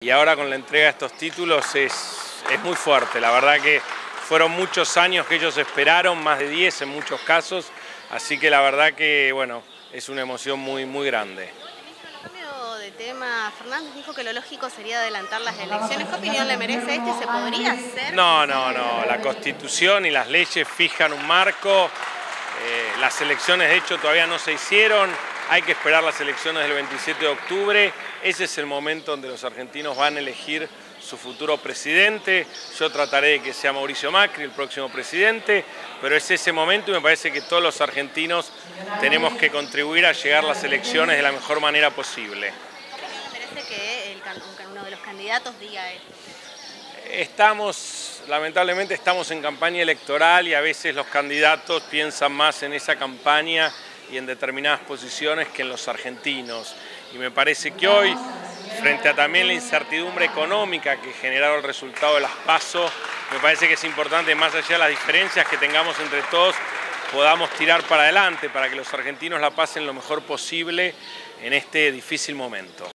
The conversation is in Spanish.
Y ahora con la entrega de estos títulos es muy fuerte. La verdad que fueron muchos años que ellos esperaron, más de 10 en muchos casos, así que la verdad que bueno, es una emoción muy grande. Cambio de tema, Fernández dijo que lo lógico sería adelantar las elecciones. ¿Qué opinión le merece esto y se podría hacer? No, la Constitución y las leyes fijan un marco, las elecciones de hecho todavía no se hicieron, hay que esperar las elecciones del 27 de octubre, ese es el momento donde los argentinos van a elegir su futuro presidente. Yo trataré de que sea Mauricio Macri el próximo presidente, pero es ese momento y me parece que todos los argentinos tenemos que contribuir a llegar a las elecciones de la mejor manera posible. ¿Qué opinión le merece que uno de los candidatos diga esto? Lamentablemente estamos en campaña electoral y a veces los candidatos piensan más en esa campaña y en determinadas posiciones que en los argentinos. Y me parece que hoy, frente a también la incertidumbre económica que generaron el resultado de las PASO, me parece que es importante, más allá de las diferencias que tengamos entre todos, podamos tirar para adelante para que los argentinos la pasen lo mejor posible en este difícil momento.